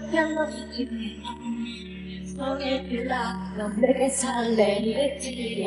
편너지지 손을 들어 넌 내게 설레이랬지야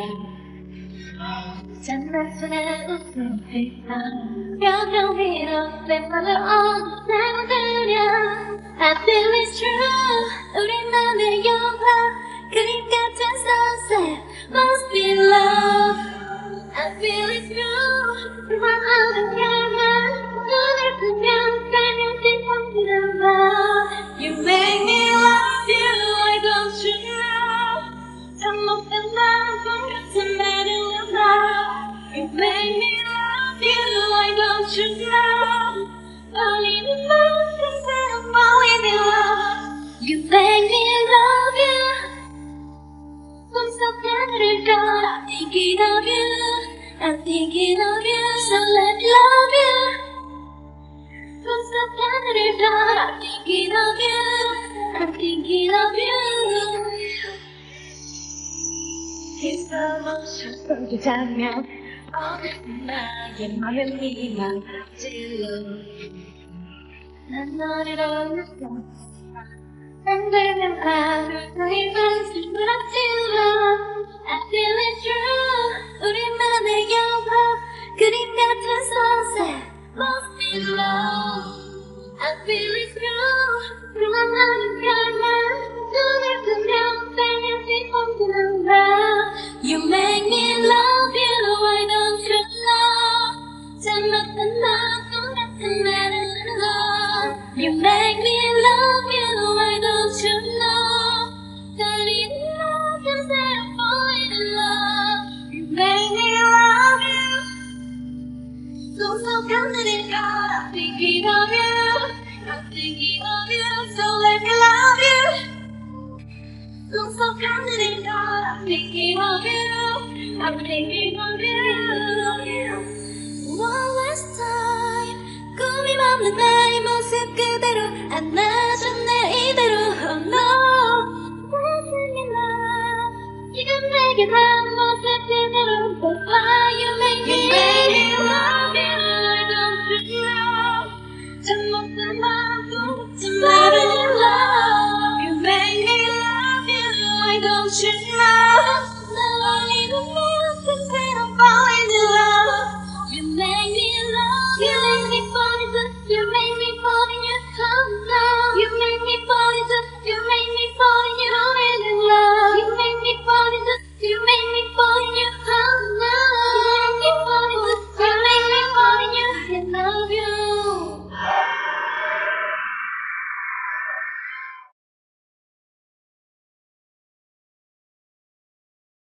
장난치는 웃음빛 벽을 위로 내 맘을 어느새 들여 I feel it's true 우리만의 영화 그림 같은 sunset must be love I feel it's true 불만하는 결말 눈을 뜨면 살며시 잠기는 밤 You make me love you why don't you know 참 못된 마음 같은 마delein의 말 You make me love you why don't you know 떨리는 만큼 새로운 falling in love You make me love you 꿈속 하늘을 걸어 thinking of you I'm thinking of you so let me love you 꿈속 하늘을 걸어 thinking of you I'm thinking of you 있어 멈춰 그 장면 어느새 나의 맘에 미만 찔러 난 너를 어느새 안 되는 하루 너의 방식을 부러뜨려 I feel it's true 우리만의 영화 그림 같은 sunset must be love I feel it's true 불안하는 결말 눈을 뜨면 살며시 험지는 나 You make me love you why don't you know 잘못된 나 똑같은 나를 love You make me love you why don't you know 떨리는 만큼 새로 falling in love You make me love you 꿈속 하늘을 걸어 thinking of you I'm thinking of you so let me love you 꿈속 하늘을 걸어 thinking of you I'm thinking of you One last time 꿈이 맘는 나의 모습 그대로 안아줘 내 이대로 Oh no 세상에 나 지금 내게 난 모습 그대로